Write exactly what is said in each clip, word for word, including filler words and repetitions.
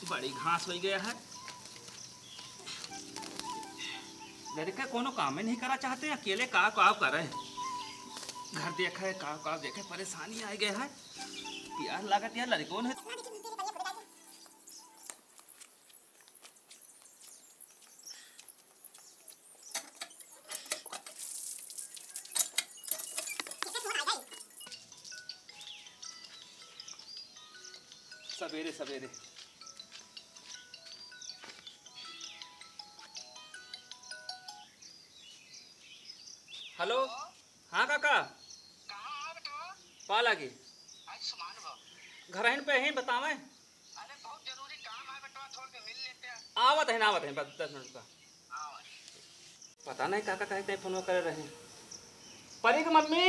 बड़ी घास हो गया है। लड़के कोनो काम में नहीं करा चाहते, अकेले का काम करे। घर देखे का का देखे परेशानी आ गया है। प्यार लागत यार लड़कों है। सवेरे सवेरे हेलो। हाँ काका पा लगी घर पे ही बतावे। अरे बहुत जरूरी काम है बेटा, छोड़ के मिल लेते हैं। आवत है ना आवत है बस दस मिनट का। पता नहीं काका कहते फोन कर रहे। परी की मम्मी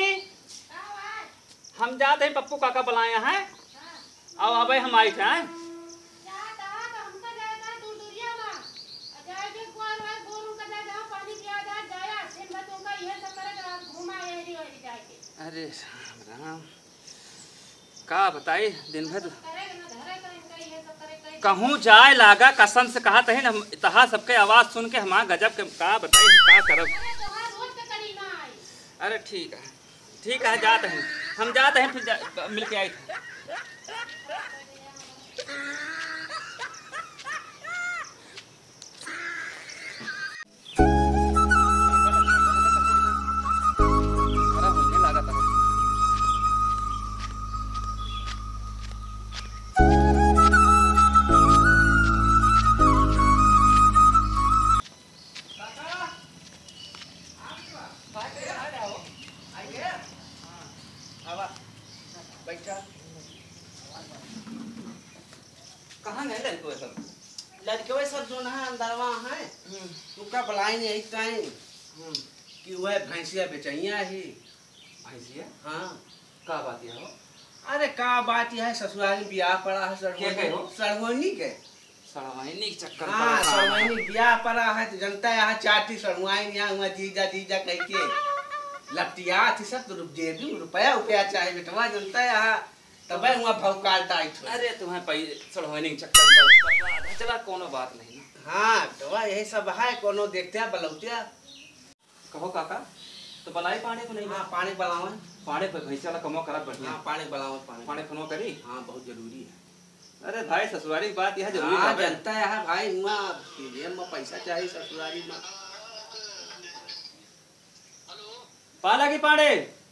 हम जाते हैं, पप्पू काका बुलाए हैं। अब अब हम आई थे। अरे राम राम का बताई दिन भर कहूँ जाए लागा कसम से कहा तही न तहा सबके आवाज सुन के हमारा गजब के का बताई का करब। अरे ठीक है ठीक है जाते हैं हम जाते हैं फिर मिल के आई थे। कहाँ गए लड़के वे सब? लड़के वे सब जो ना अंदरवा है तू का बुलाई नहीं टाइम कि वह भैंसिया बेचैया ही। भैंसिया? हाँ का बात है हो? अरे का बात यह है, ससुराल में ब्याह पड़ा है सड़गोनी के सड़वाइनी के चक्कर। हाँ सड़गोनी ब्याह पड़ा है तो जनता यहाँ चाटी सड़वाइन यहाँ जीजा जीजा कह के लपटिया थी सब तो जेबी रुपया रुपया चाहे बेटवा जनता यहाँ तब वहाँ भौकाल टाइट। अरे तुम्हें सड़वाइनी के चक्कर चला कोनो बात नहीं। हाँ तो यही सब है, कोनो देखते हैं बलौतिया। कहो काका तो बनाई पानी को नहीं? हाँ पानी बनाओ पानी पे भैंसा वाला कमो करा बढ़िया। हाँ पानी बनाओ पानी पानी फनो करी। हाँ बहुत जरूरी है। अरे भाई ससुरारी की बात यह जरूरी हाँ, है जनता है भाई वहाँ में पैसा चाहिए ससुरारी में। पाला की पाड़े।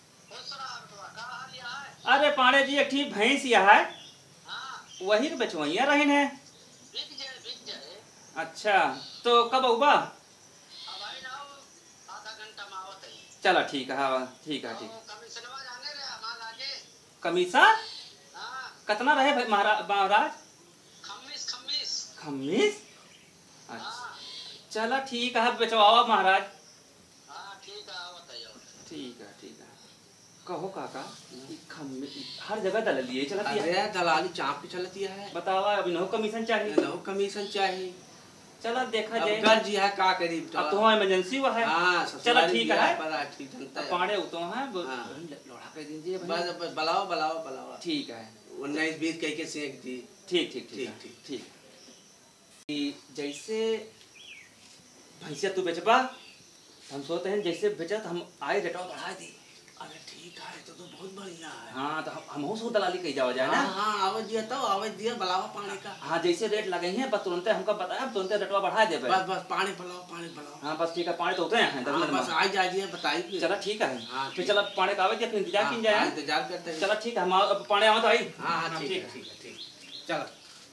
अरे पाड़े जी एक ठीक भैंस यह है वही तो बेचवैया रहे हैं। अच्छा तो कब उबा? चलो ठीक है। हाँ ठीक है ठीक। कमीशन कितना रहे महाराज? महाराज खम्मीस। अच्छा चलो ठीक है बेचवाओ महाराज। ठीक है ठीक है। कहो काका हर जगह दलाली है चलती है। दलाली चाप की चलती है। बतावा अभी नो कमीशन चाहिए। नो कमीशन चाहिए। चलो देखा जाए घर जी है का करीब अब तो इमरजेंसी हुआ है। हाँ चलो ठीक है पर ठीक जनता पाड़े उतो है लोड़ा कर दीजिए बस बुलाओ बुलाओ बुलाओ। ठीक है उन्नीस बीस कह के सेक दी। ठीक ठीक ठीक ठीक ठीक। जैसे भैंसिया तू बेचबा हम सोचते हैं जैसे बेचत हम आए रेटवा बढ़ा दी। अरे ठीक है तो तो बहुत बढ़िया है। हाँ तो हम हम दलाली कही जावा जाए ना। हाँ आवाज दिया तो आवाज दिया बुलावा पानी का। हाँ जैसे रेट लगे हैं बस तुरंत हमको बताया तुरंत रेटवा बढ़ा दे। बस बस पानी बुलाओ पानी बुलाओ। हाँ बस ठीक है पानी तो होते हैं हाँ, बस आ जाइए बताइए। चलो ठीक है हाँ, फिर चलो पानी का आवे फिर इंतजार की जाए। इंतजार करते हैं। चलो ठीक है हम पानी आवा तो आई। हाँ हाँ ठीक है ठीक है ठीक चलो।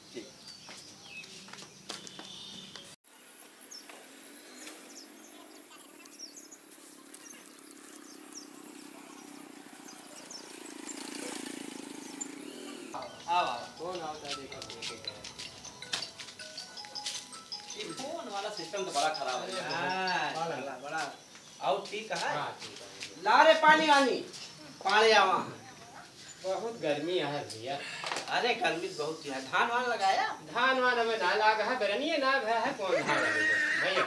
फोन वाला सिस्टम तो बड़ा खराब है। बड़ा और ठीक है। ला रे पानी वानी पानी आवा। बहुत गर्मी है भैया। अरे गर्मी बहुत है। धान वान लगाया? धान वान में ना लागा है बरनिए ना भया है कौन धान भैया।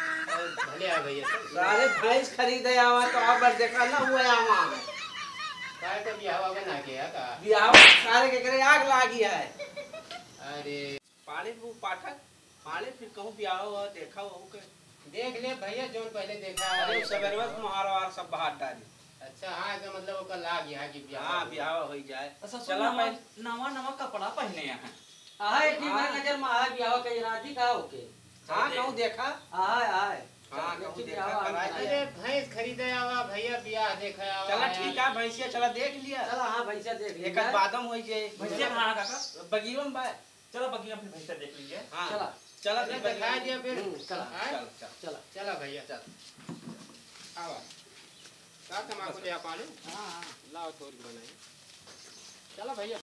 भले आ भैया सारे भैंस खरीदे आवा तो अब देखा ना हुआ आवा। काय तो बियाह बना के है का बियाह सारे के करे आग लागी है। अरे पाले वो पाठक पाले फिर कहूँ बियाह हो देखा हो के देख ले भैया जो पहले देखा अरे सवेरवा महार वार सब बाहर डाली। अच्छा हाँ तो मतलब ओकर लाग यहाँ की बियाह हाँ बियाह हो जाए। अच्छा चला नवा मैं नवा नवा कपड़ा पहने हैं। आए ठीक है नजर में आए बियाह के राती का होके हाँ कहूँ देखा आए आए हाँ कहूँ ठीक देखा बियाह कराए आए। अरे भैंस खरीदे आवा भैया बियाह देखा आवा चला ठीक है भैंसिया चला देख लिया चला हाँ भैया देख एक लिया बादम हो जाए भैंसिया कहाँ है काका? बगीवा में बा चलो बगिया फिर भैंसिया देख लीजिए। हाँ चला चला अरे फिर दिखा दिया फिर हम्म, चला हाँ? चल चल चला चला भैया चल आवा का तमाकू ले पालू हाँ हाँ लाओ थोड़ी बनाई चला भैया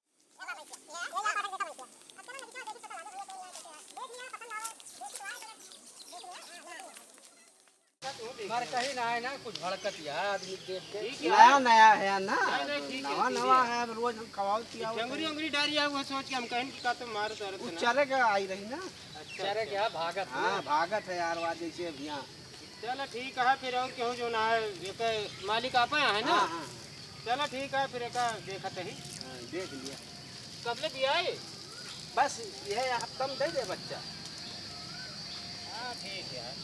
मर कहीं ना है ना कुछ भड़कत यार आदमी देख के ठीक है नया नया है ना नहीं, नहीं, ठीक है, नवा ठीक नवा है। है रोज हम खवाओ पियाओ जंगली उंगली डारी है वो सोच के हम कहें कि का तो मार तो वो ना चले के आई रही ना। अच्छा चरे क्या भागत हाँ भागत है यार वाद जैसे अब यहाँ चलो ठीक है फिर और क्यों जो ना है एक मालिक आपा है ना हाँ हाँ चलो ठीक है फिर एक देखत ही हाँ, देख लिया कब ले दिया है बस ये हफ्ता में दे दे बच्चा। हाँ ठीक है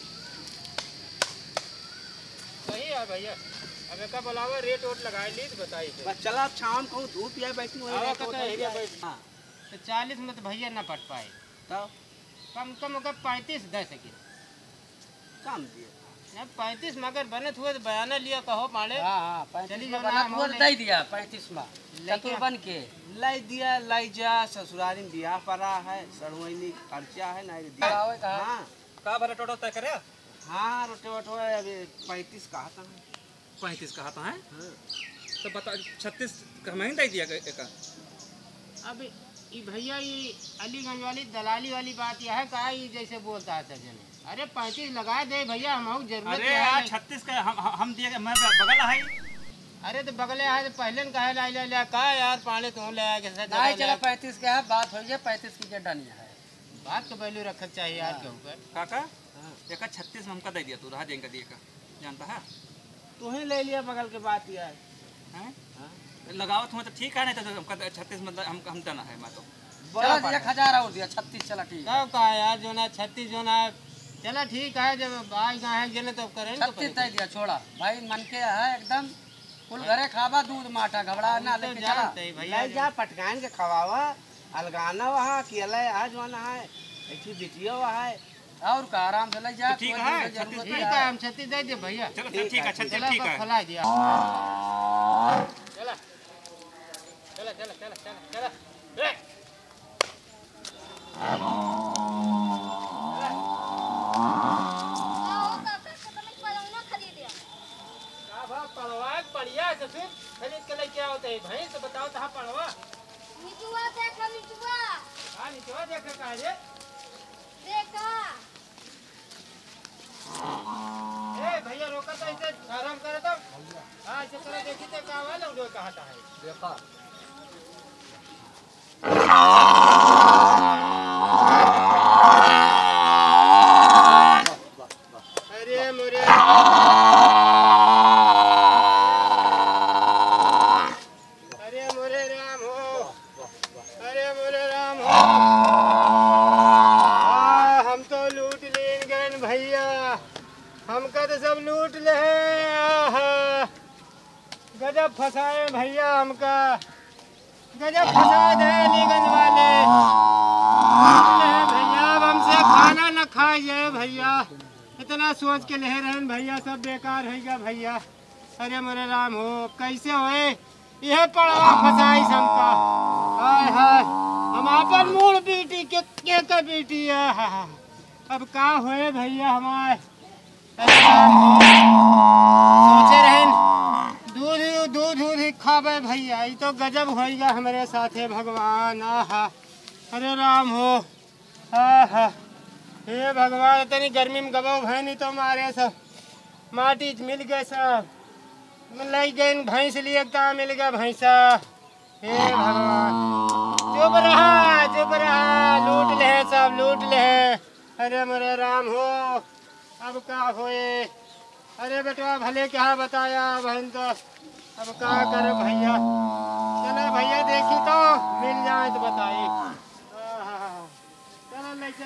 सही है भैया अब एक बोलावा रेट वोट लगाई ली तो बताई फिर बस चला अब शाम को धूप या बैठी वहीं आवा रेट का तो होता ही एरिया है। बैठ हाँ तो चालीस में तो भैया ना पट पाए तब कम कम अगर पैंतीस दे सके काम दिए अब पैंतीस मगर बनत हुए तो बयाना लिया कहो पाले हाँ हाँ पैंतीस चली में जाना बना हम हुआ ले- दे दिया पैंतीस में लेके- चतुर बन के लाई दिया लाई जा ससुरारी में बियाह पड़ा है सड़वैनी खर्चा है ना दिया। करावे कहा हाँ का भरे टोटल तय करे? हाँ रोटे वोटे अभी पैंतीस कहा था पैंतीस कहा था है हाँ तो बता छत्तीस का हमें दे दिया एक। अब ये भैया ये अलीगंज वाली दलाली वाली बात यह है का ये जैसे बोलता है सज्जन अरे पैंतीस लगा दे भैया हम जरूरत अरे क्या यार है? छत्तीस का हम हम- हम दिए मैं बगल है। अरे तो बगले है तो पहले न कहे ला ले ले का यार पाले तो ले आके सच नहीं चला पैंतीस के है बात हो गया पैंतीस की क्या डनी है बात तो वैल्यू रखना चाहिए यार के ऊपर काका एक छत्तीस में हमका दे दिया तू रहा देंगे दिए का जानता है तू ही ले लिया बगल के बात यार। हैं? हाँ लगावत हुआ तो ठीक है नहीं तो हमका छत्तीस मतलब हम हम देना है मैं तो चला दिया हजार और दिया छत्तीस चला ठीक है कब कहा यार जो ना छत्तीस जो ना चला ठीक है जब आई गए हैं गेले तो करेंगे छत्तीस दे दिया छोड़ा भाई मन के है एकदम कुल घरे खावा दूध माटा घबरा ना तो लेके चला जानते ही भैया लाई जा पटकान के खवावा अलगाना वहाँ केला आज वहाँ है ऐसी बिटिया वहाँ है। और का आराम से ले जा तो ठीक कोई है, जरूरत छत्तीस ठीक है हम छत्तीस दे दे भैया चलो चलो ठीक है छत्तीस चला ठीक बस है। खुला दिया चला चला चला चला चला चला ए! का भाव पड़वा बढ़िया से फिर खरीद के लेके आओ तो भैंस बताओ तो पड़वा हाँ नीचवा देख का रे ए भैया रोका तो ऐसे आराम करे तो हाँ ऐसे करे देखी तो का वाला उधर कहता है देखा अरे मोरे अरे मोरे राम हो अरे मोरे राम हो आ, हम तो लूट लेन गए भैया हमका तो सब लूट ले आहा। गजब फंसाए भैया हमका गजब फंसा दे अलीगंज वाले ले भैया अब हमसे खाना न खाइए भैया इतना सोच के ले रहे हैं भैया सब बेकार है गया भैया अरे मोरे राम हो कैसे होए यह पड़वा फसाई सबका हाय हाय हम अपन मूड बीटी के के का बीटी है अब का होए भैया हमारे अरे राम हो सोचे रहे दूध ही- दूध दूध ही खावे भैया ये तो गजब होएगा हमारे साथे भगवान आहा अरे राम हो आहा हे भगवान इतनी गर्मी में गबो भैं नहीं तो मारे सब माटी मिल गए सब लग गए भैंस लिए कहाँ मिल गया भैंसा हे भगवान चुप रहा चुप रहा लूट ले सब लूट ले अरे मेरे राम हो अब क्या होए अरे बेटा भले क्या बताया बहन तो अब क्या करे भैया, चले भैया देखी तो मिल जाए तो बताइए।